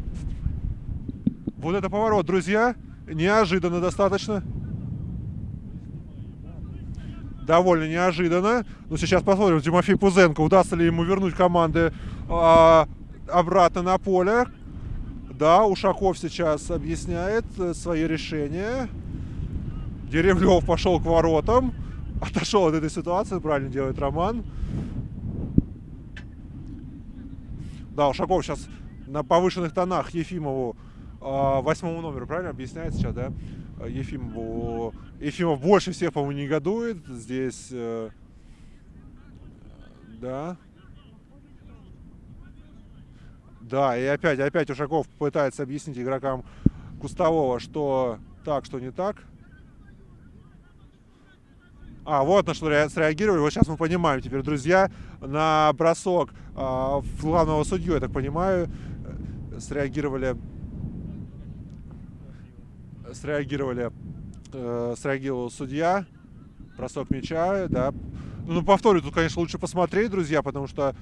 A: Вот это поворот, друзья. Неожиданно достаточно. Довольно неожиданно. Но сейчас посмотрим, Тимофей Пузенко, удастся ли ему вернуть команды а, обратно на поле. Да, Ушаков сейчас объясняет свои решения. Деревлев пошел к воротам. Отошел от этой ситуации, правильно делает Роман. Да, Ушаков сейчас на повышенных тонах Ефимову, восьмому номеру, правильно объясняет сейчас, да? Ефимову. Ефимов больше всех, по-моему, негодует. Здесь, да. Да, и опять, опять Ушаков пытается объяснить игрокам Кустового, что так, что не так. А, вот на что среагировали. Вот сейчас мы понимаем теперь, друзья, на бросок а, главного судью, я так понимаю, среагировали, среагировали, э, среагировал судья. Бросок мяча, да. Ну, на повторе тут, конечно, лучше посмотреть, друзья, потому что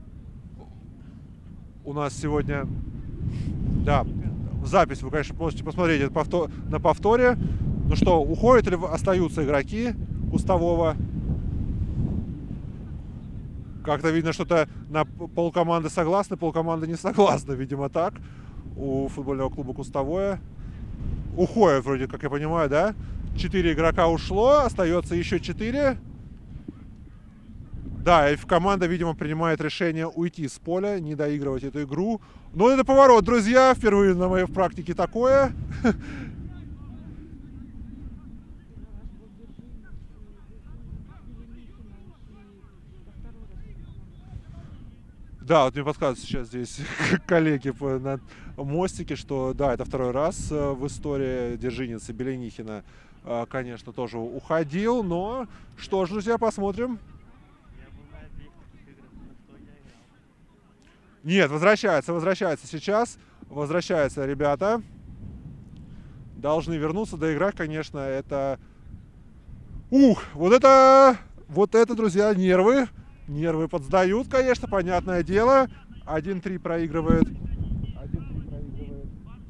A: у нас сегодня, да, запись вы, конечно, можете посмотреть это повтор, на повторе. Ну что, уходят или остаются игроки Кустового? Как-то видно, что-то на полкоманды согласны, полкоманды не согласны, видимо, так. У футбольного клуба Кустовое. Уходят вроде, как я понимаю, да? Четыре игрока ушло, остается еще четыре. Да, и команда, видимо, принимает решение уйти с поля, не доигрывать эту игру. Но это поворот, друзья, впервые на моей практике такое. Да, вот мне подсказывают сейчас здесь коллеги на мостике, что да, это второй раз в истории Держинец и Беленихина, конечно, тоже уходил. Но что ж, друзья, посмотрим. Нет, возвращается, возвращается сейчас. Возвращаются ребята. Должны вернуться, доиграть, конечно, это... Ух, вот это... Вот это, друзья, нервы. Нервы подсдают, конечно, понятное дело. один-три проигрывает. один-три проигрывает.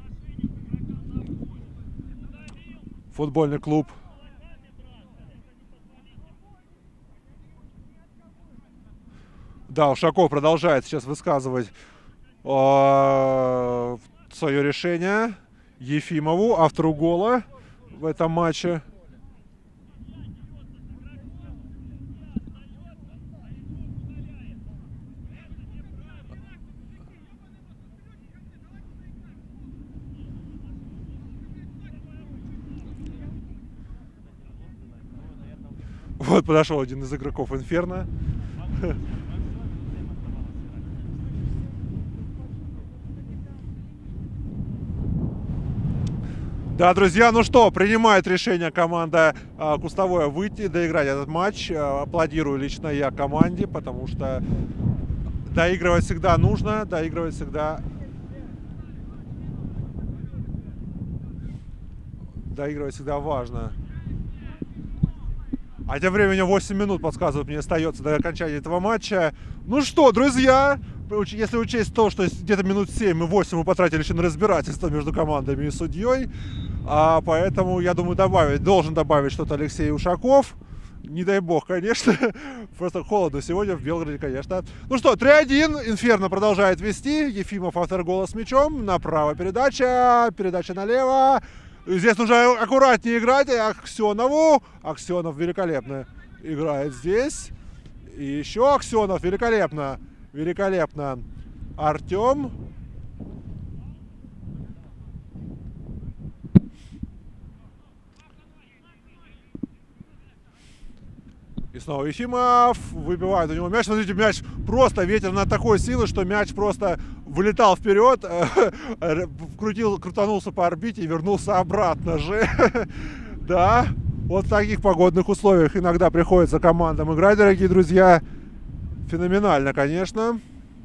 A: Футбольный клуб. Да, Ушаков продолжает сейчас высказывать э, свое решение Ефимову, автору гола в этом матче. Вот подошел один из игроков Инферно. Да, друзья, ну что, принимает решение команда а, Кустовое выйти, доиграть этот матч. А, аплодирую лично я команде, потому что доигрывать всегда нужно, доигрывать всегда... Доигрывать всегда важно. А тем временем восемь минут, подсказывают мне, остается до окончания этого матча. Ну что, друзья, если учесть то, что где-то минут семь и восемь мы потратили еще на разбирательство между командами и судьей, а поэтому, я думаю, добавить, должен добавить что-то Алексей Ушаков. Не дай бог, конечно. Просто холодно сегодня в Белгороде, конечно. Ну что, три-один. Инферно продолжает вести. Ефимов, автор гола, с мячом. Направо передача. Передача налево. Здесь нужно аккуратнее играть. Аксенову. Аксенов великолепно играет здесь. И еще Аксенов. Великолепно. Великолепно. Артем. И снова Ефимов. Выбивает у него мяч. Смотрите, мяч просто ветер на такой силы, что мяч просто вылетал вперед, крутил, крутанулся по орбите и вернулся обратно же. Да, вот в таких погодных условиях иногда приходится командам играть, дорогие друзья. Феноменально, конечно.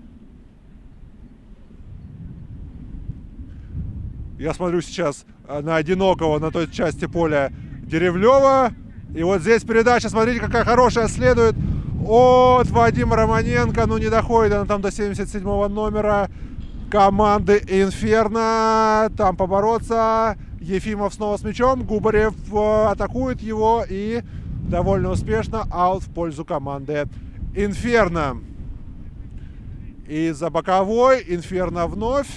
A: Я смотрю сейчас на одинокого на той части поля Деревлева. И вот здесь передача, смотрите, какая хорошая, следует от Вадима Романенко. Ну, не доходит она там до семьдесят седьмого номера команды Инферно. Там побороться. Ефимов снова с мячом. Губарев атакует его. И довольно успешно аут в пользу команды Инферно. И за боковой Инферно вновь.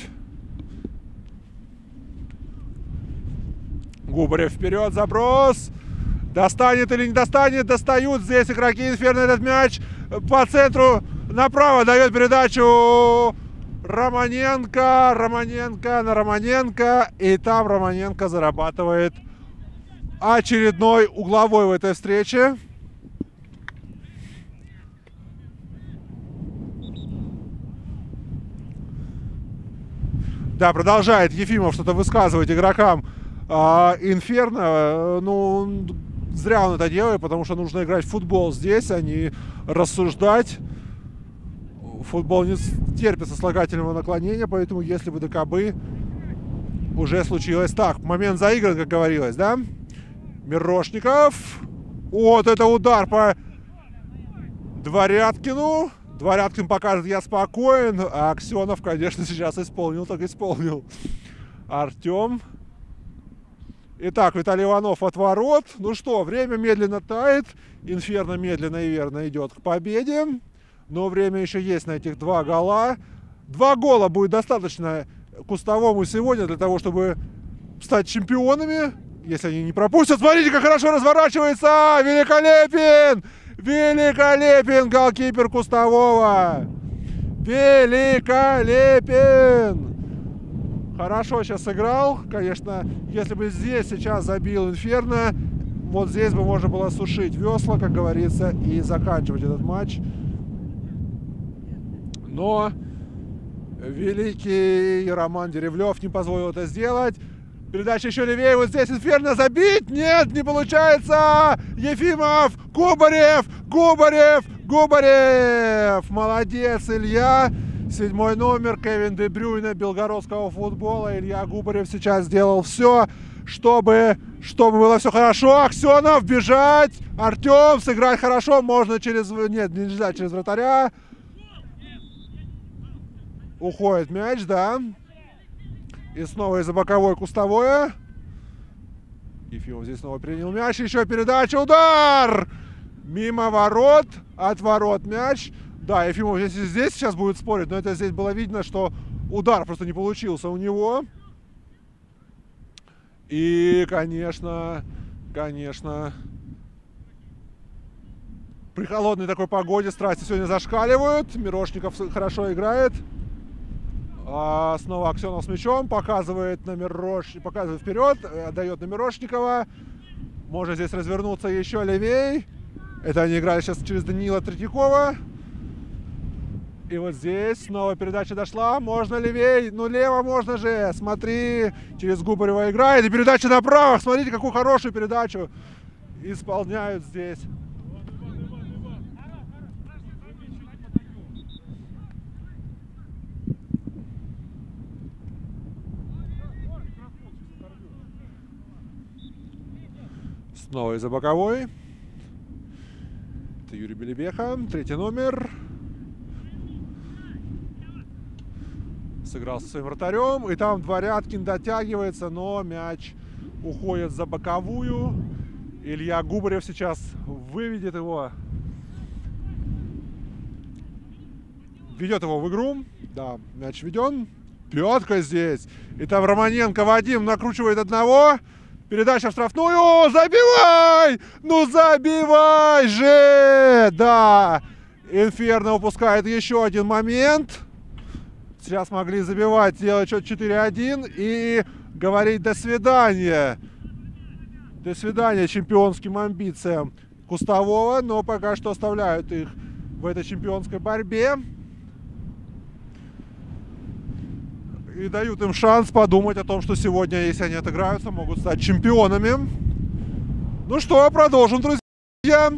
A: Губарев вперед, заброс. Достанет или не достанет, достают здесь игроки Инферно этот мяч. По центру направо дает передачу Романенко. Романенко на Романенко. И там Романенко зарабатывает очередной угловой в этой встрече. Да, продолжает Ефимов что-то высказывать игрокам а, Инферно. Ну, зря он это делает, потому что нужно играть в футбол здесь, а не рассуждать. Футбол не терпит сослагательного наклонения, поэтому если бы ДКБ уже случилось так. Момент заигран, как говорилось, да? Мирошников. Вот это удар по Дворяткину. Дворяткин покажет, я спокоен. А Аксенов, конечно, сейчас исполнил, так исполнил. Артем. Итак, Виталий Иванов от ворот. Ну что, время медленно тает. Инферно медленно и верно идет к победе. Но время еще есть на этих два гола. Два гола будет достаточно Кустовому сегодня для того, чтобы стать чемпионами. Если они не пропустят. Смотрите, как хорошо разворачивается. Великолепен! Великолепен голкипер Кустового. Великолепен! Хорошо сейчас сыграл. Конечно, если бы здесь сейчас забил Инферно, вот здесь бы можно было сушить весла, как говорится, и заканчивать этот матч. Но великий Роман Деревлев не позволил это сделать. Передача еще левее. Вот здесь Инферно забить. Нет, не получается. Ефимов. Губарев. Губарев. Губарев. Молодец, Илья. седьмой номер Кевин Де Брюйне белгородского футбола. Илья Губарев сейчас сделал все, чтобы, чтобы было все хорошо. Аксенов, бежать. Артем, сыграть хорошо. Можно через... Нет, нельзя через вратаря. Уходит мяч, да. И снова из-за боковой Кустовое. Ефимов здесь снова принял мяч. Еще передача. Удар! Мимо ворот. От ворот мяч. Да, Ефимов здесь, здесь сейчас будет спорить. Но это здесь было видно, что удар просто не получился у него. И, конечно, конечно, при холодной такой погоде страсти сегодня зашкаливают. Мирошников хорошо играет. А снова Аксенов с мячом. Показывает на Мирош... показывает вперед. Отдает на Мирошникова. Можно здесь развернуться еще левей. Это они играли сейчас через Даниила Третьякова. И вот здесь снова передача дошла. Можно левей. Ну, лево можно же. Смотри. Через Губарева играет. И передача направо. Смотрите, какую хорошую передачу исполняют здесь. Снова из-за боковой. Это Юрий Белебеха. Третий номер. Сыграл со своим вратарем. И там Дворяткин дотягивается, но мяч уходит за боковую. Илья Губарев сейчас выведет его. Ведет его в игру. Да, мяч веден. Пятка здесь. И там Романенко Вадим накручивает одного. Передача в штрафную. Забивай! Ну забивай же! Да. Инферно упускает еще один момент. Сейчас могли забивать, делать счет четыре один и говорить до свидания. До свидания чемпионским амбициям Кустового. Но пока что оставляют их в этой чемпионской борьбе. И дают им шанс подумать о том, что сегодня, если они отыграются, могут стать чемпионами. Ну что, продолжим, друзья.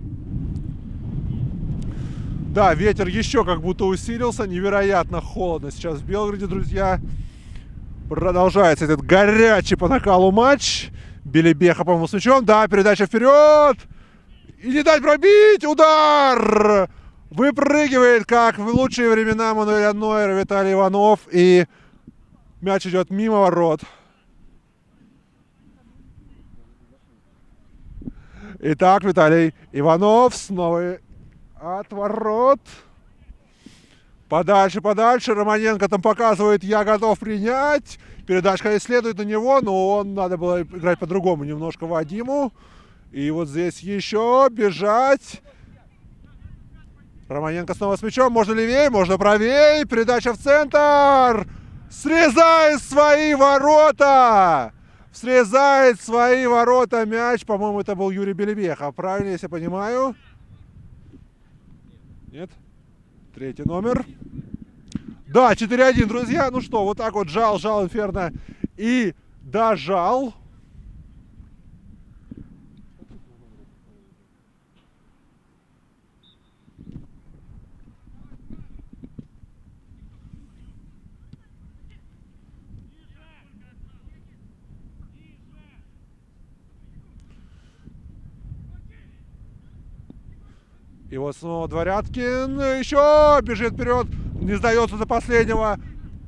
A: Да, ветер еще как будто усилился. Невероятно холодно сейчас в Белгороде, друзья. Продолжается этот горячий по накалу матч. Белебеха, по-моему, с мячом. Да, передача вперед. И не дать пробить. Удар! Выпрыгивает, как в лучшие времена Мануэля Нойера, Виталий Иванов. И мяч идет мимо ворот. Итак, Виталий Иванов снова от ворот. Подальше, подальше. Романенко там показывает, я готов принять. Передачка исследует на него, но он надо было играть по-другому немножко Вадиму. И вот здесь еще бежать. Романенко снова с мячом. Можно левее, можно правее. Передача в центр. Срезает свои ворота. Срезает свои ворота мяч. По-моему, это был Юрий Белебеха. Правильно, если я понимаю? Нет? Третий номер. Да, четыре один, друзья. Ну что, вот так вот жал, жал Инферно и дожал. И вот снова Дворяткин еще бежит вперед, не сдается до последнего.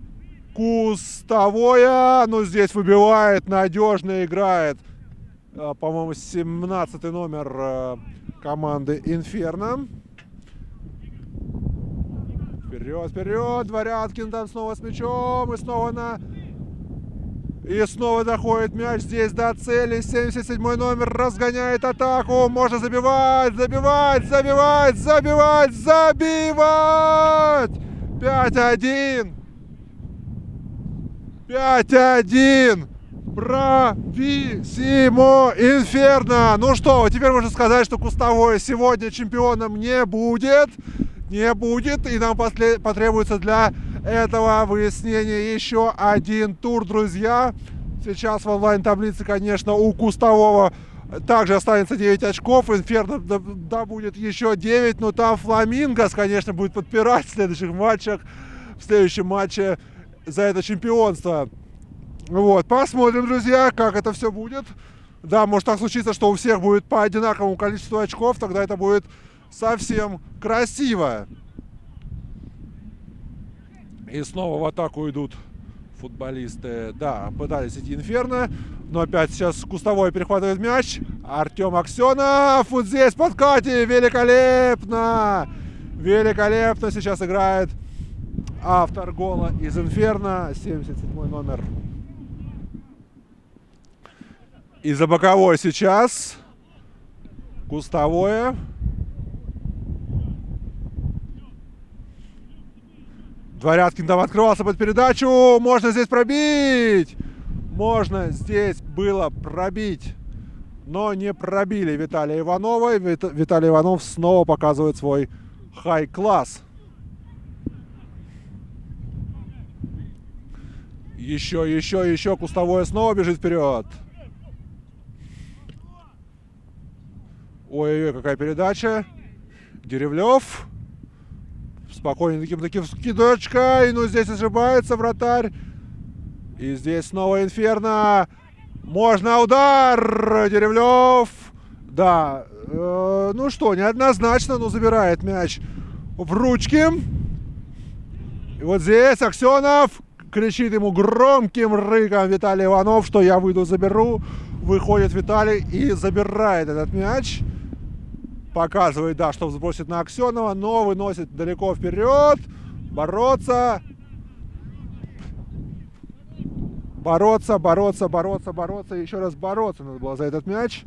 A: Кустовое, ну здесь выбивает, надежно играет, по-моему, семнадцатый номер команды Инферно. Вперед, вперед, Дворяткин там снова с мячом, и снова на... И снова доходит мяч здесь до цели. семьдесят седьмой номер разгоняет атаку. Можно забивать, забивать, забивать, забивать, забивать. пять один. пять один. Брависсимо Инферно. Ну что, теперь можно сказать, что Кустовой сегодня чемпионом не будет. Не будет. И нам потребуется для этого выяснения еще один тур, друзья. Сейчас в онлайн-таблице, конечно, у Кустового также останется девять очков. Инферно да, да будет еще девять. Но там Фламингос, конечно, будет подпирать в следующих матчах. в следующем матче за это чемпионство. Вот, посмотрим, друзья, как это все будет. Да, может так случиться, что у всех будет по одинаковому количеству очков, тогда это будет совсем красиво. И снова в атаку идут футболисты. Да, пытались идти Инферно, но опять сейчас Кустовой перехватывает мяч. Артем Аксенов вот здесь в подкате. Великолепно! Великолепно сейчас играет автор гола из Инферно. семьдесят седьмой номер. И за боковой сейчас Кустовое. Дворяткин там открывался под передачу. Можно здесь пробить. Можно здесь было пробить. Но не пробили Виталия Иванова. И Виталий Иванов снова показывает свой хай-класс. Еще, еще, еще. Кустовое снова бежит вперед. Ой-ой-ой, какая передача. Деревлев. Спокойно таким таким скидочкой. Ну, здесь ошибается вратарь. И здесь снова Инферно. Можно удар. Деревлев. Да. Э, ну что, неоднозначно, но забирает мяч в ручки. И вот здесь Аксенов кричит ему громким рыком Виталий Иванов, что я выйду, заберу. Выходит Виталий и забирает этот мяч. Показывает, да, что сбросит на Аксенова, но выносит далеко вперед. Бороться. Бороться, бороться, бороться, бороться. Еще раз бороться надо было за этот мяч.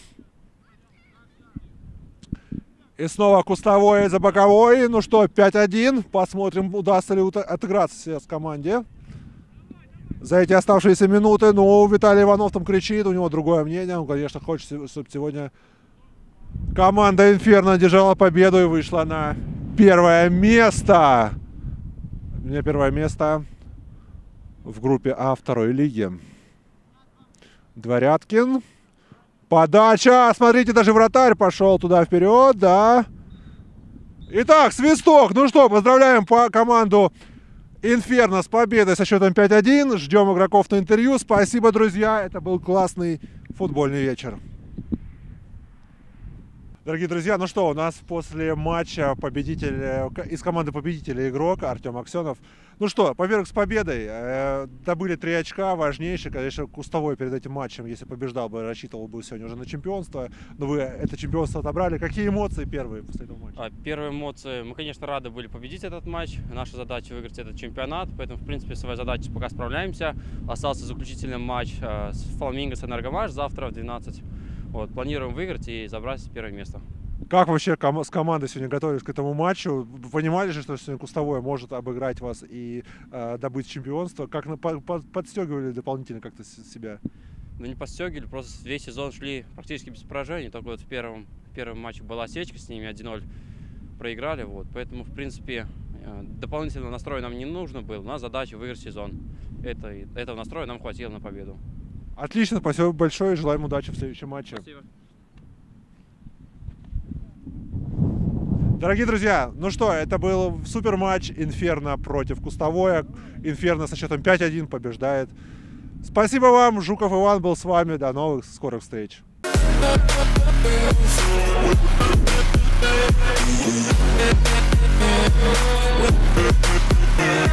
A: И снова Кустовой за боковой. Ну что, пять один. Посмотрим, удастся ли отыграться сейчас команде за эти оставшиеся минуты. Ну, Виталий Иванов там кричит, у него другое мнение. Он, конечно, хочет, чтобы сегодня команда Инферно держала победу и вышла на первое место. У меня первое место в группе А второй лиги. Дворяткин. Подача. Смотрите, даже вратарь пошел туда вперед. Да. Итак, свисток. Ну что, поздравляем по команду Инферно с победой со счетом пять один. Ждем игроков на интервью. Спасибо, друзья. Это был классный футбольный вечер. Дорогие друзья, ну что, у нас после матча победитель, из команды победителя игрок Артем Аксенов. Ну что, поверх с победой, э, добыли три очка, важнейшие, конечно, Кустовой перед этим матчем, если побеждал бы, рассчитывал бы сегодня уже на чемпионство, но вы это чемпионство отобрали. Какие эмоции первые после этого матча?
B: Первые эмоции, мы, конечно, рады были победить этот матч, наша задача выиграть этот чемпионат, поэтому, в принципе, своей задачей пока справляемся. Остался заключительный матч э, с Фламинго с Энергомаш завтра в двенадцать. Вот, планируем выиграть и забрать первое место.
A: Как вообще ком с командой сегодня готовились к этому матчу? Вы понимали же, что сегодня Кустовое может обыграть вас и э, добыть чемпионство? Как на, по, по, подстегивали дополнительно как-то себя?
B: Ну, не подстегивали, просто весь сезон шли практически без поражений. Только вот в первом, в первом матче была осечка с ними, один ноль проиграли. Вот. Поэтому, в принципе, дополнительного настроя нам не нужно было. У нас задача выиграть сезон. Это, этого настроя нам хватило на победу.
A: Отлично, спасибо большое, желаем удачи в следующем матче.
B: Спасибо.
A: Дорогие друзья, ну что, это был супер матч Инферно против Кустовое. Инферно со счетом пять один побеждает. Спасибо вам, Жуков Иван был с вами. До новых скорых встреч.
C: Yeah.